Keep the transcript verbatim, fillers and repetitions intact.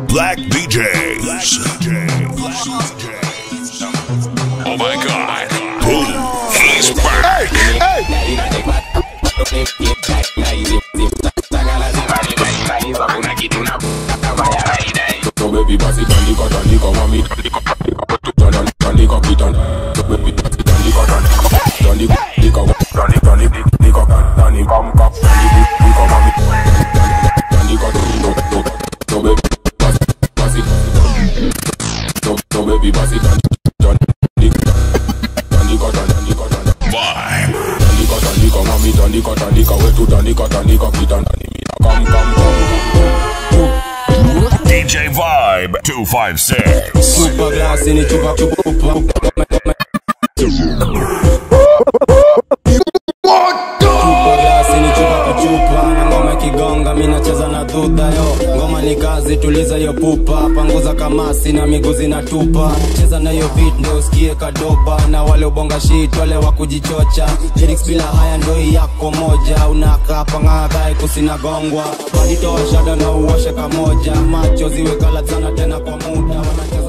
Blaq D Js. Oh my God, Poof, he's back. Hey, hey. So baby, pass it on the cut on the come on me, on the cut on the cut on the cut on. So baby, pass it on the cut on the on the the cut on the on the the cut on the come come on the the come on me, on the cut on the. So baby, pass pass it. So so baby, pass it on the on the cut on the cut on. Vibe. On the cut on the come on me, on the cut on the cut to on the cut on the cut on the me. Come come come. D J Vibe two five six. Super glass in it, chupa chupa. Kigonga mina cheza na duda yo. Ngoma ni kazi tuliza yo pupa. Panguza kamasi na miguu zinatupa. Cheza na yo beat ndo usikie kadoba. Na wale ubonga shit wale wakujichocha. Lyrics bila haya ndo yako moja. Unaka pangadai kusina gongwa. Badito wa shada na uwashe kamoja. Macho ziwe kala sana tena kwa muda.